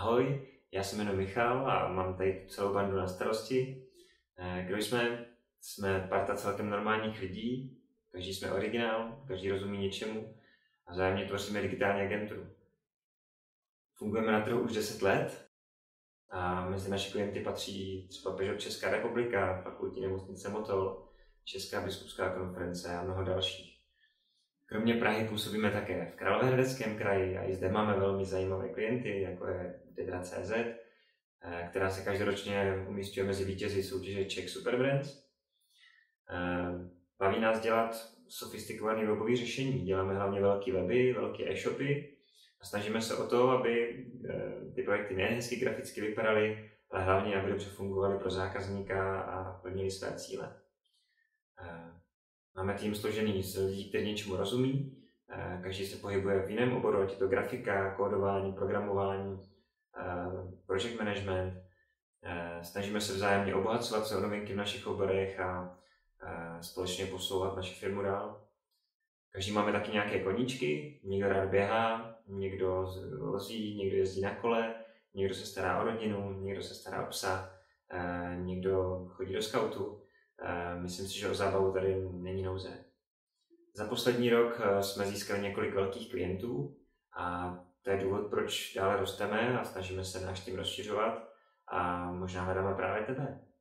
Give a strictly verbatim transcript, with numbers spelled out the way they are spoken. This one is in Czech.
Ahoj, já se jmenuji Michal a mám tady celou bandu na starosti. Kdo jsme? Jsme parta celkem normálních lidí, každý jsme originál, každý rozumí něčemu a vzájemně tvoříme digitální agenturu. Fungujeme na trhu už deset let a mezi naše klienty patří třeba Peugeot Česká republika, Fakultní nemocnice Motol, Česká biskupská konference a mnoho dalších. Kromě Prahy působíme také v Královéhradeckém kraji a i zde máme velmi zajímavé klienty, jako je Dedra tečka cé zet, která se každoročně umístuje mezi vítězi soutěže Czech Super Brands. Baví nás dělat sofistikované webové řešení. Děláme hlavně velké weby, velké e-shopy a snažíme se o to, aby ty projekty nejen hezky graficky vypadaly, ale hlavně, aby dobře fungovaly pro zákazníka a plnili své cíle. Máme tým složený z lidí, kteří něčemu rozumí. Každý se pohybuje v jiném oboru, ať je to grafika, kódování, programování, project management. Snažíme se vzájemně obohacovat se o novinky v našich oborech a společně posouvat naši firmu dál. Každý máme taky nějaké koníčky, někdo rád běhá, někdo vozí, někdo jezdí na kole, někdo se stará o rodinu, někdo se stará o psa, někdo chodí do skautu. Myslím si, že o zábavu tady není nouze. Za poslední rok jsme získali několik velkých klientů a to je důvod, proč dále rosteme a snažíme se náš tým rozšiřovat a možná hledáme právě tebe.